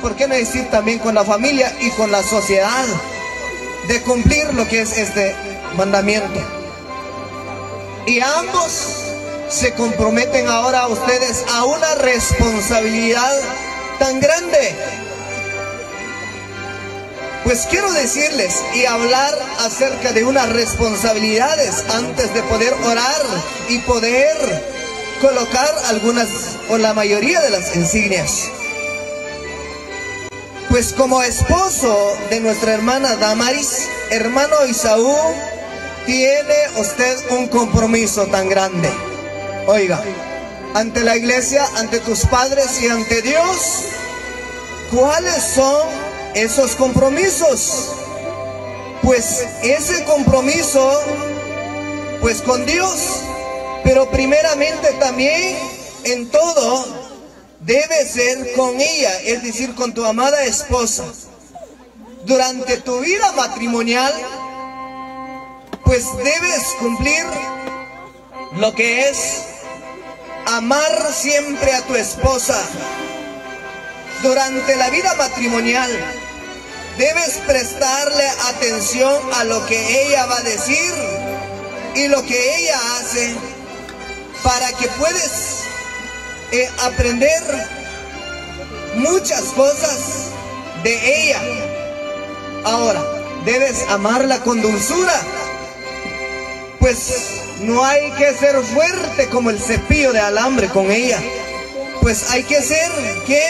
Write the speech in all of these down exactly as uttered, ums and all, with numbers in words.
¿por qué no decir también con la familia y con la sociedad, de cumplir lo que es este mandamiento? Y ambos se comprometen ahora a ustedes a una responsabilidad tan grande. Pues quiero decirles y hablar acerca de unas responsabilidades antes de poder orar y poder colocar algunas o la mayoría de las insignias. Pues como esposo de nuestra hermana Damaris, hermano Isaú, tiene usted un compromiso tan grande. Oiga, ante la iglesia, ante tus padres y ante Dios, ¿cuáles son esos compromisos? Pues ese compromiso, pues con Dios, pero primeramente también en todo debe ser con ella, es decir, con tu amada esposa. Durante tu vida matrimonial, pues debes cumplir lo que es amar siempre a tu esposa. Durante la vida matrimonial debes prestarle atención a lo que ella va a decir y lo que ella hace, para que puedas eh, aprender muchas cosas de ella. Ahora, debes amarla con dulzura, pues no hay que ser fuerte como el cepillo de alambre con ella, pues hay que ser, ¿qué?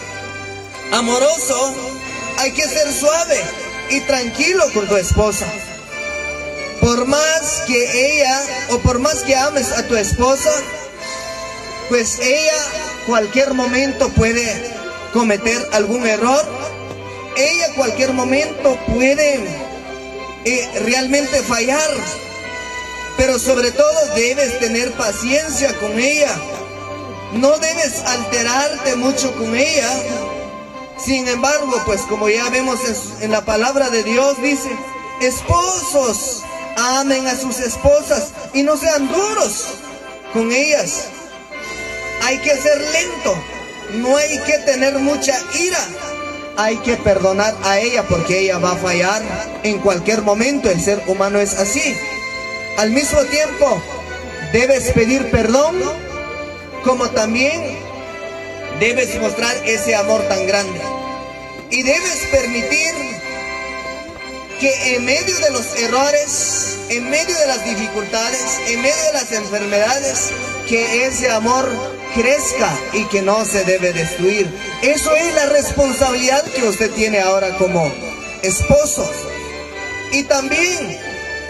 Amoroso, hay que ser suave y tranquilo con tu esposa. Por más que ella, o por más que ames a tu esposa, pues ella cualquier momento puede cometer algún error. Ella cualquier momento puede eh, realmente fallar. Pero sobre todo debes tener paciencia con ella. No debes alterarte mucho con ella. Sin embargo, pues como ya vemos en, en la palabra de Dios, dice: esposos, amen a sus esposas y no sean duros con ellas. Hay que ser lento, no hay que tener mucha ira. Hay que perdonar a ella porque ella va a fallar en cualquier momento. El ser humano es así. Al mismo tiempo, debes pedir perdón, como también debes mostrar ese amor tan grande. Y debes permitir que en medio de los errores, en medio de las dificultades, en medio de las enfermedades, que ese amor crezca y que no se debe destruir. Eso es la responsabilidad que usted tiene ahora como esposo. Y también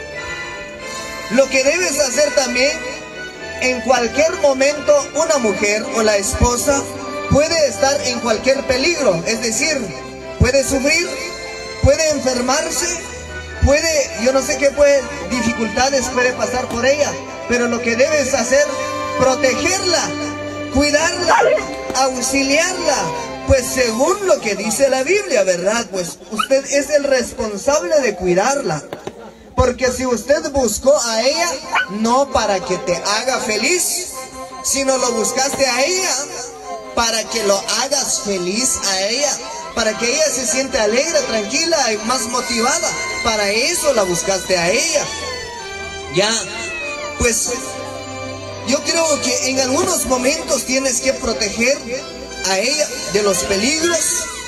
lo que debes hacer también, en cualquier momento una mujer o la esposa puede estar en cualquier peligro, es decir, puede sufrir, puede enfermarse, puede, yo no sé qué puede, dificultades puede pasar por ella, pero lo que debes hacer, protegerla, cuidarla, auxiliarla, pues según lo que dice la Biblia, ¿verdad? Pues usted es el responsable de cuidarla. Porque si usted buscó a ella, no para que te haga feliz, sino lo buscaste a ella para que lo hagas feliz a ella, para que ella se siente alegre, tranquila y más motivada. Para eso la buscaste a ella. Ya, pues yo creo que en algunos momentos tienes que proteger a ella de los peligros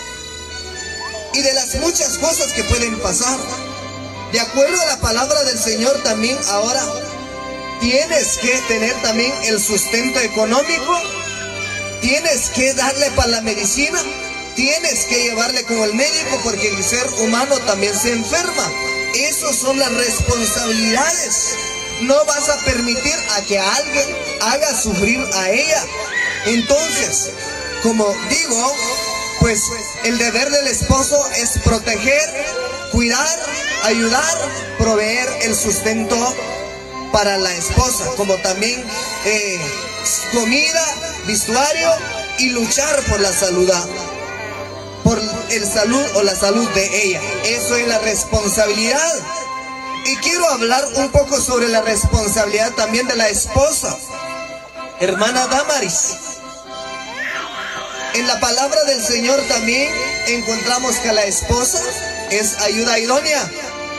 y de las muchas cosas que pueden pasar. De acuerdo a la palabra del Señor también ahora tienes que tener también el sustento económico, tienes que darle para la medicina, tienes que llevarle con el médico porque el ser humano también se enferma. Esas son las responsabilidades. No vas a permitir a que alguien haga sufrir a ella. Entonces, como digo, pues el deber del esposo es proteger, cuidar, ayudar, proveer el sustento para la esposa, como también eh, comida, vestuario y luchar por la salud, por el salud o la salud de ella. Eso es la responsabilidad. Y quiero hablar un poco sobre la responsabilidad también de la esposa. Hermana Damaris, En la palabra del Señor también encontramos que la esposa es ayuda idónea.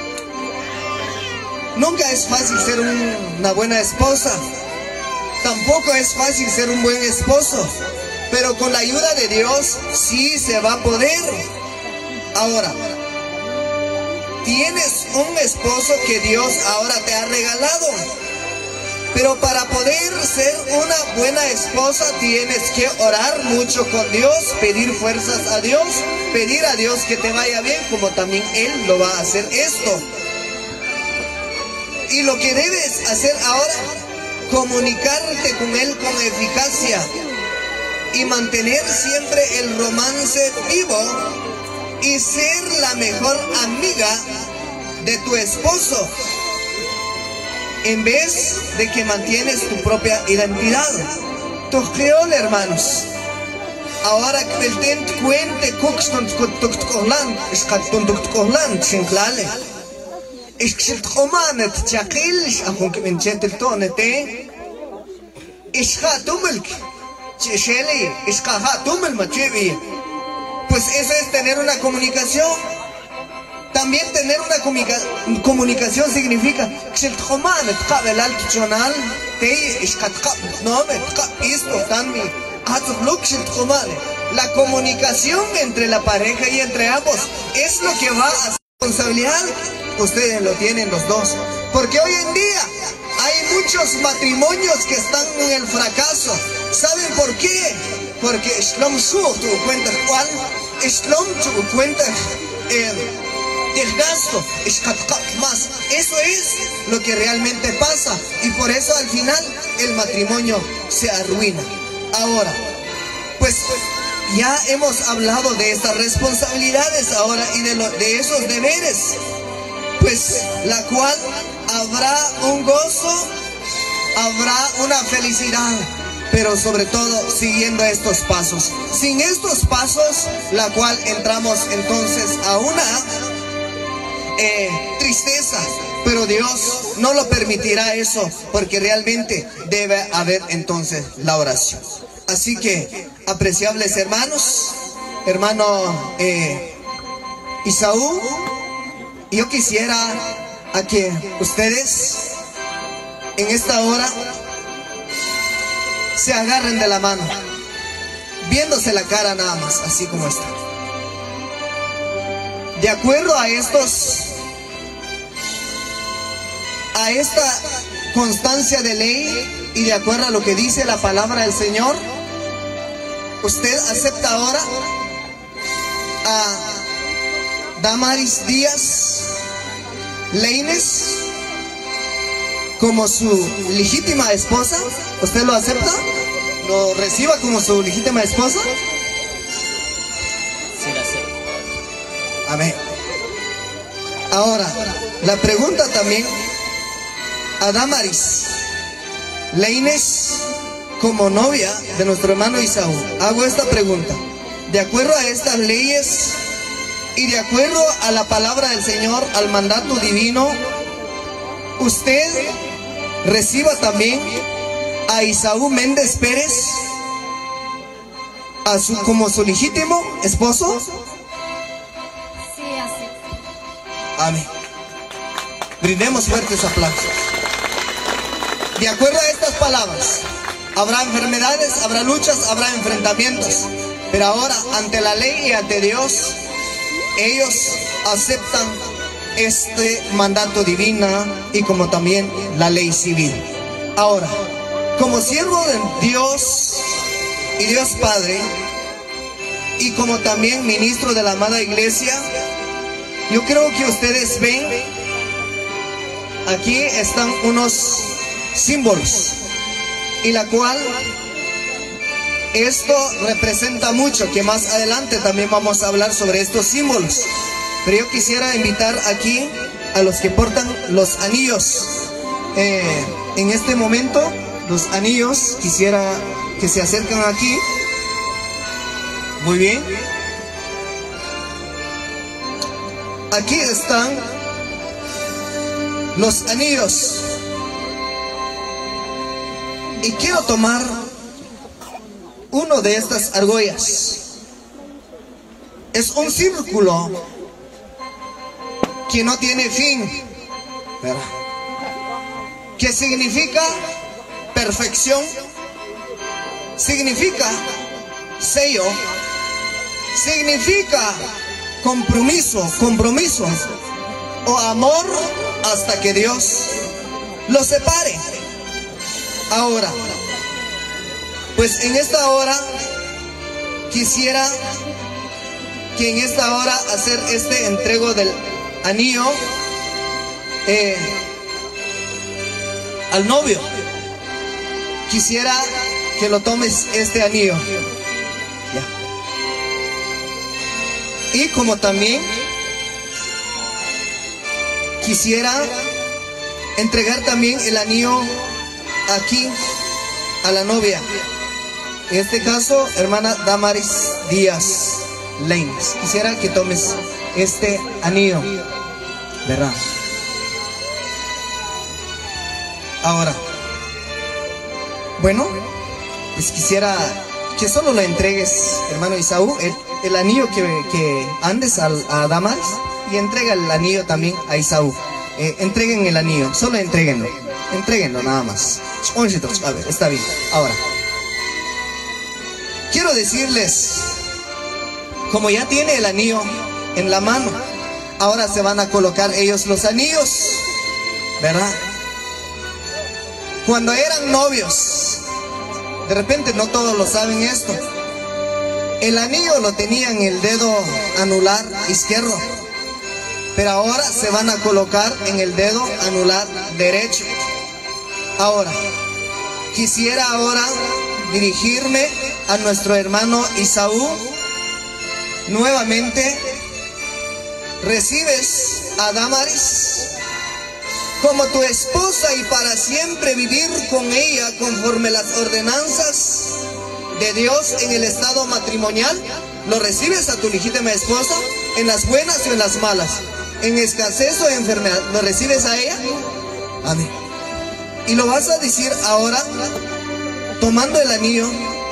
Nunca es fácil ser un, una buena esposa. Tampoco es fácil ser un buen esposo. Pero con la ayuda de Dios sí se va a poder. Ahora, tienes un esposo que Dios ahora te ha regalado. Pero para poder ser una buena esposa tienes que orar mucho con Dios, pedir fuerzas a Dios, pedir a Dios que te vaya bien, como también Él lo va a hacer esto. Y lo que debes hacer ahora, comunicarte con Él con eficacia y mantener siempre el romance vivo y ser la mejor amiga de tu esposo, en vez de que mantienes tu propia identidad. Tojeol, hermanos. Ahora que el tent cuente kuxton tuktuklan, escatun tuktuklan, chinklale. Esciltcomanet chakil, ahun que menchetel tonete. Escatumulk, chesheli, escajatumul machevi. Pues eso es tener una comunicación. También tener una comunica comunicación significa la comunicación entre la pareja y entre ambos es lo que va a hacer responsabilidad. Ustedes lo tienen los dos, porque hoy en día hay muchos matrimonios que están en el fracaso. ¿Saben por qué? Porque Islam su tu cuenta cuál Islam tu cuenta el el gasto es más. Eso es lo que realmente pasa, y por eso al final el matrimonio se arruina. Ahora, pues ya hemos hablado de estas responsabilidades ahora y de, lo, de esos deberes, pues la cual habrá un gozo, habrá una felicidad, pero sobre todo siguiendo estos pasos. Sin estos pasos, la cual entramos entonces a una Eh, tristeza, pero Dios no lo permitirá eso, porque realmente debe haber entonces la oración. Así que, apreciables hermanos, hermano eh, Isaú, yo quisiera a que ustedes en esta hora se agarren de la mano, viéndose la cara nada más, así como está. De acuerdo a estos a esta constancia de ley y de acuerdo a lo que dice la palabra del Señor, usted acepta ahora a Damaris Díaz Leines como su legítima esposa. ¿Usted lo acepta? ¿Lo reciba como su legítima esposa? Sí, la acepto. Amén. Ahora, la pregunta también a Damaris Leines como novia de nuestro hermano Isaú. Hago esta pregunta. De acuerdo a estas leyes y de acuerdo a la palabra del Señor, al mandato divino, ¿usted reciba también a Isaú Méndez Pérez a su, como su legítimo esposo? Sí, acepto. Amén. Brindemos fuertes aplausos. De acuerdo a estas palabras, habrá enfermedades, habrá luchas, habrá enfrentamientos, pero ahora ante la ley y ante Dios, ellos aceptan este mandato divino y como también la ley civil. Ahora, como siervo de Dios y Dios Padre, y como también ministro de la amada iglesia, yo creo que ustedes ven, aquí están unos símbolos, y la cual esto representa mucho, que más adelante también vamos a hablar sobre estos símbolos. Pero yo quisiera invitar aquí a los que portan los anillos. Eh, en este momento, los anillos, quisiera que se acerquen aquí. Muy bien. Aquí están los anillos. Y quiero tomar uno de estas argollas. Es un círculo que no tiene fin, ¿verdad? Que significa perfección, significa sello, significa compromiso, compromiso o amor hasta que Dios los separe. Ahora, pues en esta hora quisiera que en esta hora hacer este entrego del anillo eh, al novio. Quisiera que lo tomes este anillo. Ya. Y como también quisiera entregar también el anillo aquí a la novia. En este caso, hermana Damaris Díaz Laines. Quisiera que tomes este anillo, ¿verdad? Ahora, bueno, pues quisiera que solo lo entregues, hermano Isaú, el, el anillo que, que andes a, a Damaris, y entrega el anillo también a Isaú. Eh, entreguen el anillo, solo entréguenlo, entréguenlo nada más. A ver, está bien. Ahora, quiero decirles, como ya tiene el anillo en la mano, ahora se van a colocar ellos los anillos, ¿verdad? Cuando eran novios, de repente no todos lo saben esto, el anillo lo tenía en el dedo anular izquierdo, pero ahora se van a colocar en el dedo anular derecho. Ahora, quisiera ahora dirigirme a nuestro hermano Isaú. Nuevamente, recibes a Damaris como tu esposa y para siempre vivir con ella conforme las ordenanzas de Dios en el estado matrimonial. Lo recibes a tu legítima esposa en las buenas o en las malas, en escasez o en enfermedad. ¿Lo recibes a ella? Amén. Y lo vas a decir ahora tomando el anillo.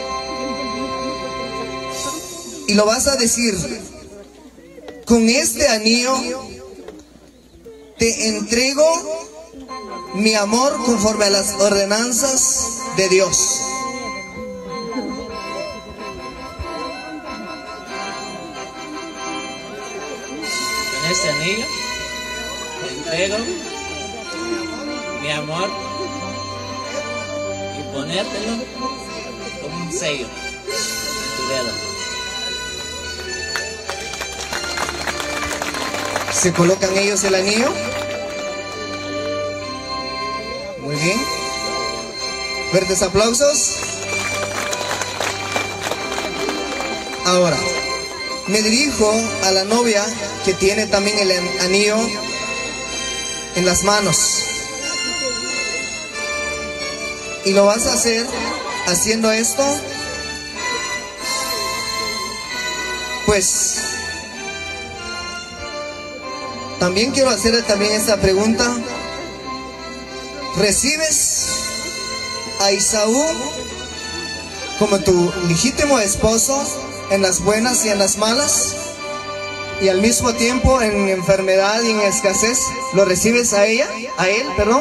Y lo vas a decir: con este anillo te entrego mi amor conforme a las ordenanzas de Dios. Con este anillo te entrego mi amor y ponértelo como un sello en tu dedo. ¿Se colocan ellos el anillo? Muy bien. Fuertes aplausos. Ahora, me dirijo a la novia que tiene también el anillo en las manos. Y lo vas a hacer haciendo esto. Pues también quiero hacer también esta pregunta. ¿Recibes a Isaú como tu legítimo esposo en las buenas y en las malas? Y al mismo tiempo en enfermedad y en escasez, ¿lo recibes a ella? ¿A él, perdón?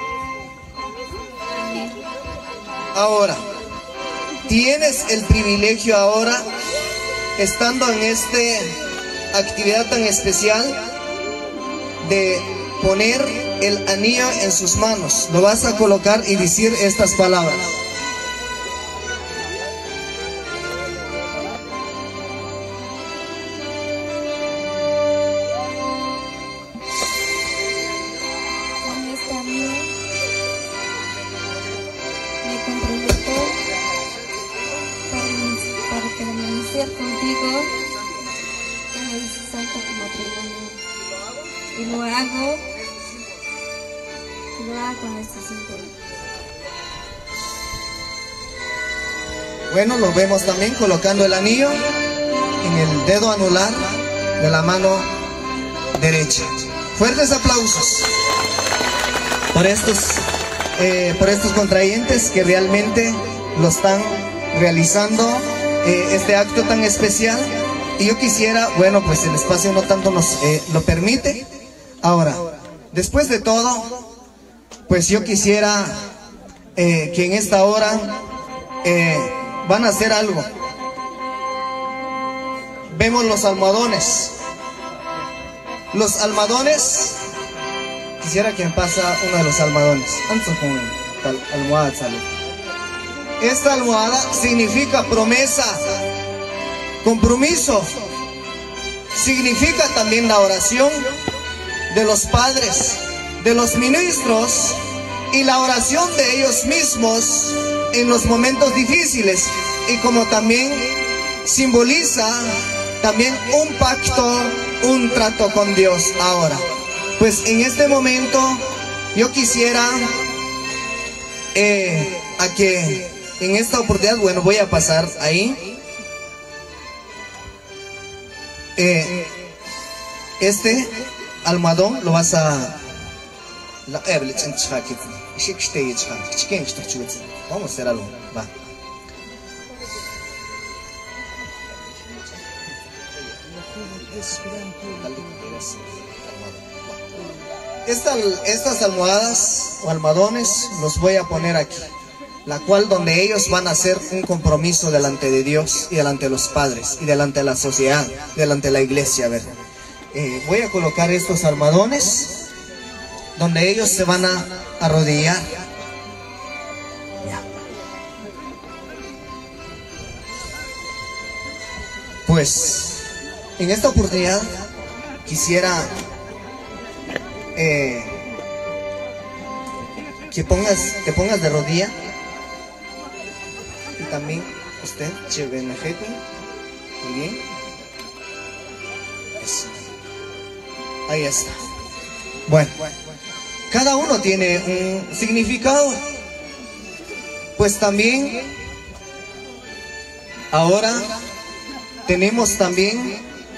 Ahora, tienes el privilegio ahora, estando en esta actividad tan especial, de poner el anillo en sus manos. Lo vas a colocar y decir estas palabras. Con este anillo me comprometo para, para permanecer contigo en el santo matrimonio. Y lo hago, y lo hago con este símbolo. Bueno, lo vemos también colocando el anillo en el dedo anular de la mano derecha. Fuertes aplausos por estos, eh, por estos contrayentes que realmente lo están realizando eh, este acto tan especial. Y yo quisiera, bueno, pues el espacio no tanto nos eh, lo permite. Ahora, después de todo, pues yo quisiera eh, que en esta hora eh, van a hacer algo. Vemos los almohadones. Los almohadones, quisiera que me pasa uno de los almohadones. Almohada, salud. Esta almohada significa promesa, compromiso. Significa también la oración de los padres, de los ministros y la oración de ellos mismos en los momentos difíciles. Y como también simboliza también un pacto, un trato con Dios. Ahora, pues en este momento yo quisiera eh, a que en esta oportunidad, bueno, voy a pasar ahí eh, este almohadón lo vas a vamos a hacer algo, va. Esta, estas almohadas o almohadones los voy a poner aquí, la cual donde ellos van a hacer un compromiso delante de Dios y delante de los padres y delante de la sociedad, delante de la iglesia. A ver, eh, voy a colocar estos almohadones donde ellos se van a arrodillar. Ya. Pues en esta oportunidad quisiera eh, que pongas, te pongas de rodilla. Y también usted, Chevenejete, muy bien. Eso. Ahí está. Bueno, cada uno tiene un significado. Pues también ahora tenemos también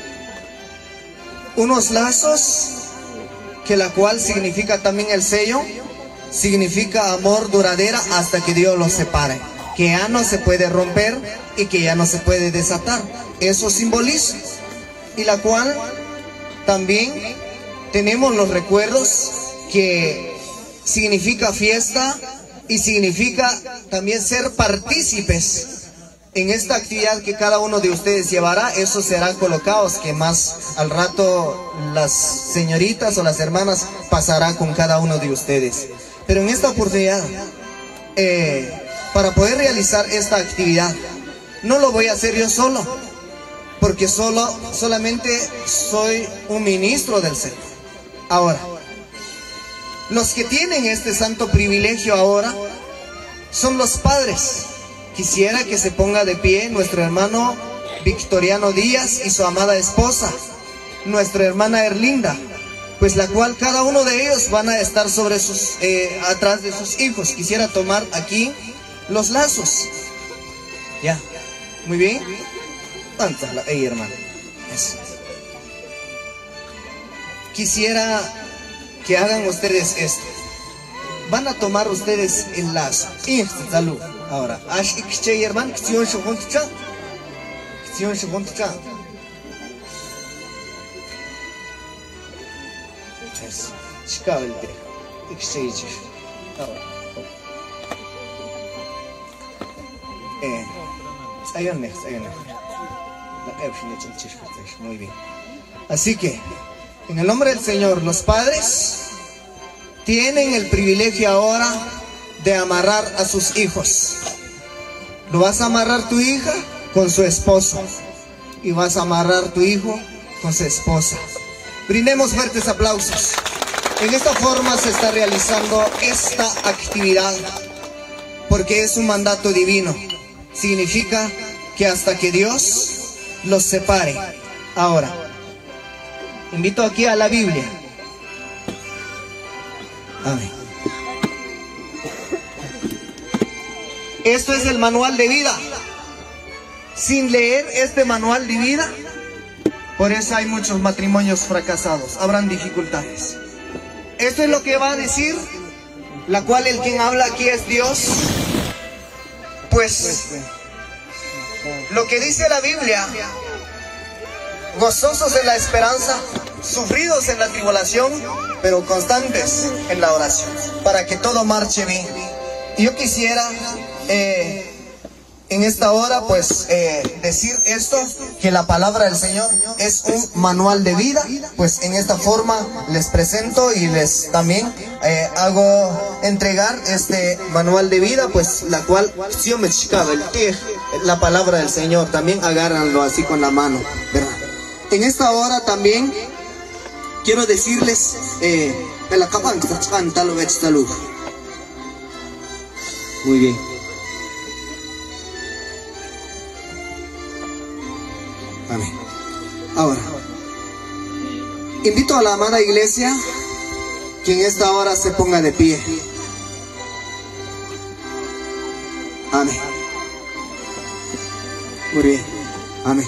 unos lazos, que la cual significa también el sello, significa amor duradera hasta que Dios los separe, que ya no se puede romper y que ya no se puede desatar. Eso simboliza. Y la cual también tenemos los recuerdos, que significa fiesta y significa también ser partícipes en esta actividad que cada uno de ustedes llevará. Esos serán colocados, que más al rato las señoritas o las hermanas pasarán con cada uno de ustedes. Pero en esta oportunidad, eh, para poder realizar esta actividad, no lo voy a hacer yo solo, porque solo, solamente soy un ministro del Señor. Ahora, los que tienen este santo privilegio ahora son los padres. Quisiera que se ponga de pie nuestro hermano Victoriano Díaz y su amada esposa, nuestra hermana Erlinda, pues la cual cada uno de ellos van a estar sobre sus, eh, atrás de sus hijos. Quisiera tomar aquí los lazos. Ya, muy bien. Ey, hermano. Eso. Quisiera que hagan ustedes esto. Van a tomar ustedes el lazo. Y salud. Ahora, ash ikche hermano, ktion shuncha. Ktion shuncha. Eso. Chikavelte. Ikche ich. Ahora. Eh. Ayonne, ayonne. Muy bien. Así que, en el nombre del Señor, los padres tienen el privilegio ahora de amarrar a sus hijos. Lo vas a amarrar tu hija con su esposo, y vas a amarrar tu hijo con su esposa. Brindemos fuertes aplausos. En esta forma se está realizando esta actividad, porque es un mandato divino. Significa que hasta que Dios los separe. Ahora, invito aquí a la Biblia. Amén. Esto es el manual de vida. Sin leer este manual de vida, por eso hay muchos matrimonios fracasados. Habrán dificultades. Esto es lo que va a decir, la cual el quien habla aquí es Dios. Pues lo que dice la Biblia: gozosos en la esperanza, sufridos en la tribulación, pero constantes en la oración, para que todo marche bien. Y yo quisiera eh, en esta hora pues eh, decir esto, que la palabra del Señor es un manual de vida. Pues en esta forma les presento y les también eh, hago entregar este manual de vida, pues la cual la palabra del Señor. También agárranlo así con la mano, ¿verdad? En esta hora también quiero decirles eh, muy bien. Amén. Ahora, invito a la amada iglesia que en esta hora se ponga de pie. Amén. Muy bien. Amén.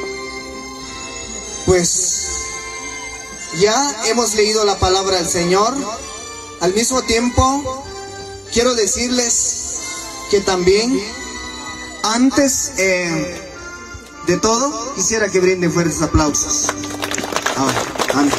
Pues ya hemos leído la palabra del Señor. Al mismo tiempo quiero decirles que también antes eh, de todo quisiera que brinden fuertes aplausos. Ahora, amén.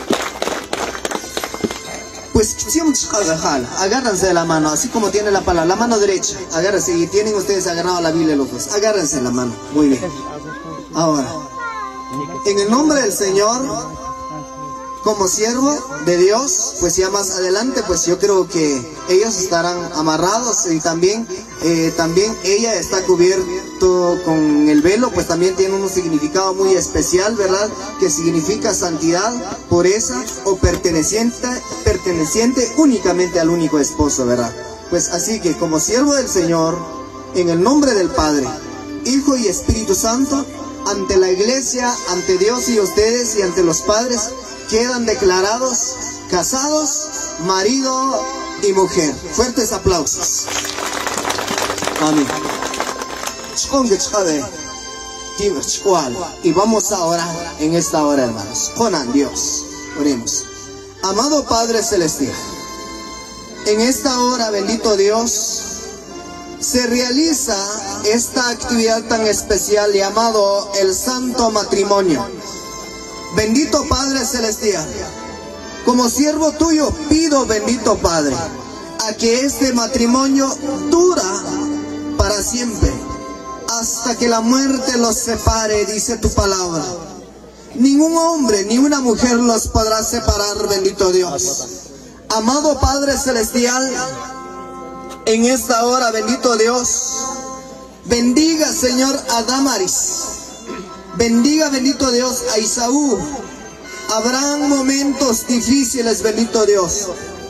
Pues agárrense de la mano, así como tiene la palabra, la mano derecha, agárrense. Y tienen ustedes agarrado la Biblia los dos, agárrense de la mano. Muy bien. Ahora, en el nombre del Señor, como siervo de Dios, pues ya más adelante, pues yo creo que ellos estarán amarrados, y también, eh, también ella está cubierto con el velo, pues también tiene un significado muy especial, ¿verdad? Que significa santidad, pureza o perteneciente, perteneciente únicamente al único esposo, ¿verdad? Pues así que como siervo del Señor, en el nombre del Padre, Hijo y Espíritu Santo, ante la iglesia, ante Dios y ustedes y ante los padres, quedan declarados casados, marido y mujer. Fuertes aplausos. Amén. Y vamos a orar en esta hora, hermanos. Con Dios, oremos. Amado Padre Celestial, en esta hora, bendito Dios, se realiza esta actividad tan especial llamado el Santo Matrimonio. Bendito Padre Celestial, como siervo tuyo pido, bendito Padre, a que este matrimonio dura para siempre, hasta que la muerte los separe, dice tu palabra. Ningún hombre ni una mujer los podrá separar, bendito Dios. Amado Padre Celestial, en esta hora, bendito Dios, bendiga, Señor, a Damaris. Bendiga, bendito Dios, a Isaú. Habrán momentos difíciles, bendito Dios,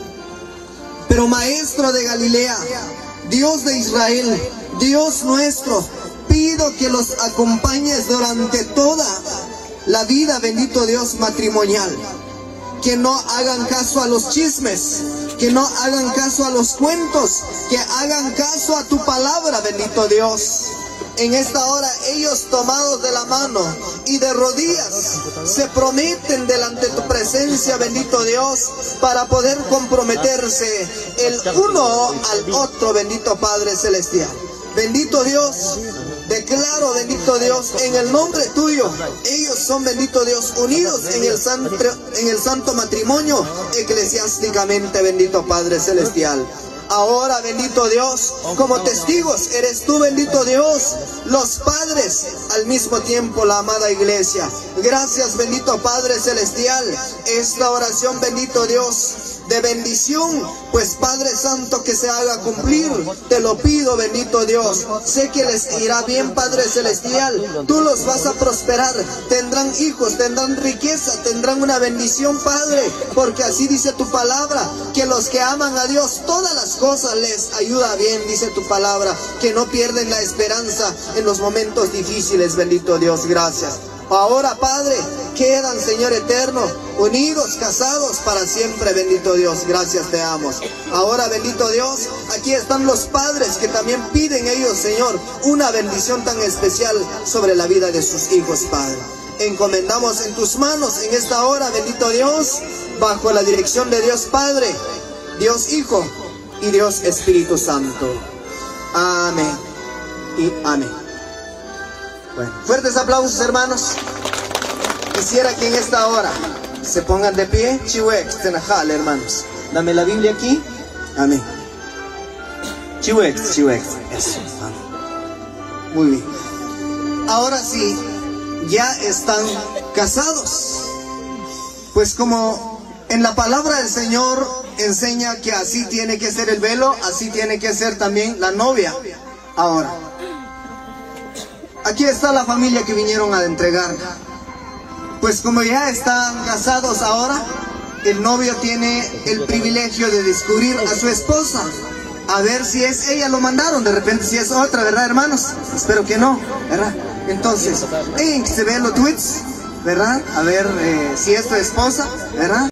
pero Maestro de Galilea, Dios de Israel, Dios nuestro, pido que los acompañes durante toda la vida, bendito Dios, matrimonial. Que no hagan caso a los chismes, que no hagan caso a los cuentos, que hagan caso a tu palabra, bendito Dios. En esta hora ellos, tomados de la mano y de rodillas, se prometen delante de tu presencia, bendito Dios, para poder comprometerse el uno al otro, bendito Padre Celestial. Bendito Dios, declaro, bendito Dios, en el nombre tuyo, ellos son, bendito Dios, unidos en el santo, en el santo matrimonio eclesiásticamente, bendito Padre Celestial. Ahora, bendito Dios, como testigos eres tú, bendito Dios, los padres, al mismo tiempo la amada iglesia. Gracias, bendito Padre Celestial, esta oración, bendito Dios, de bendición, pues Padre Santo, que se haga cumplir, te lo pido, bendito Dios. Sé que les irá bien, Padre Celestial, tú los vas a prosperar, tendrán hijos, tendrán riqueza, tendrán una bendición, Padre, porque así dice tu palabra, que los que aman a Dios, todas las cosas les ayuda bien, dice tu palabra, que no pierden la esperanza en los momentos difíciles, bendito Dios. Gracias. Ahora, Padre, quedan, Señor eterno, unidos, casados para siempre, bendito Dios. Gracias te damos. Ahora, bendito Dios, aquí están los padres que también piden ellos, Señor, una bendición tan especial sobre la vida de sus hijos, Padre. Encomendamos en tus manos en esta hora, bendito Dios, bajo la dirección de Dios Padre, Dios Hijo y Dios Espíritu Santo. Amén y amén. Bueno, fuertes aplausos, hermanos. Quisiera que en esta hora se pongan de pie. Chiwex, tenajal, hermanos. Dame la Biblia aquí. Amén. Chiwex, chiwex. Eso. Muy bien. Ahora sí, ya están casados. Pues como en la palabra del Señor enseña que así tiene que ser el velo, así tiene que ser también la novia. Ahora, aquí está la familia que vinieron a entregar. Pues como ya están casados ahora, el novio tiene el privilegio de descubrir a su esposa. A ver si es ella, lo mandaron, de repente si es otra, ¿verdad, hermanos? Espero que no, ¿verdad? Entonces, en se ven los tweets, ¿verdad? A ver eh, si es tu esposa, ¿verdad?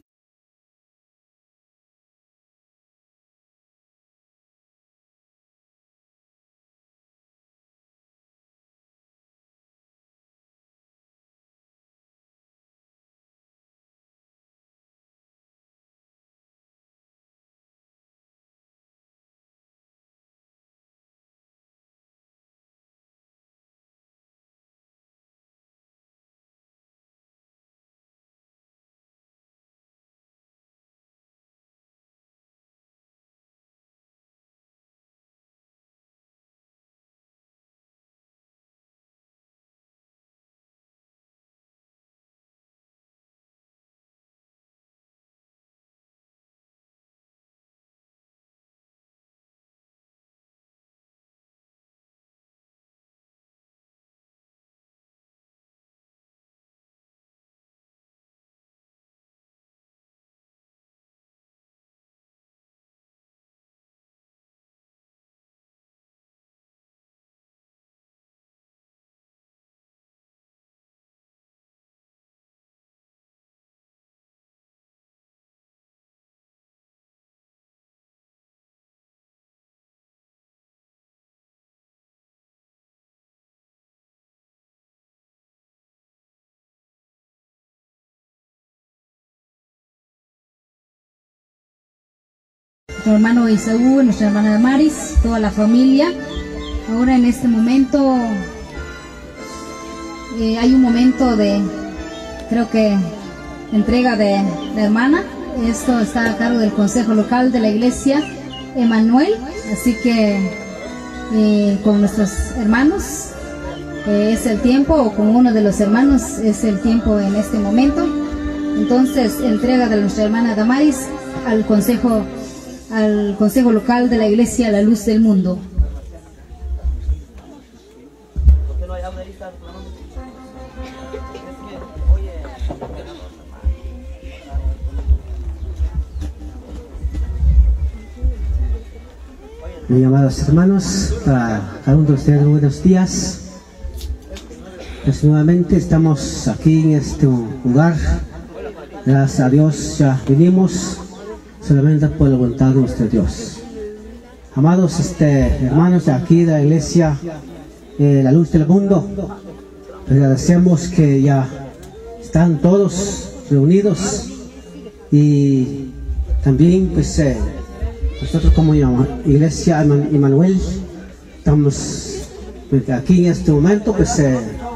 Nuestro hermano Isaú, nuestra hermana Damaris, toda la familia. Ahora en este momento eh, hay un momento de, creo que, entrega de la hermana. Esto está a cargo del Consejo Local de la Iglesia Emanuel, así que eh, con nuestros hermanos eh, es el tiempo, o con uno de los hermanos es el tiempo en este momento. Entonces, entrega de nuestra hermana Damaris al Consejo al Consejo Local de la Iglesia La Luz del Mundo. Mis amados hermanos, para cada uno de ustedes buenos días. Pues nuevamente estamos aquí en este lugar. Gracias a Dios ya vinimos solamente por la voluntad de nuestro Dios. Amados este, hermanos de aquí de la Iglesia eh, La Luz del Mundo, les agradecemos que ya están todos reunidos, y también pues eh, nosotros como Iglesia Emanuel estamos aquí en este momento pues eh,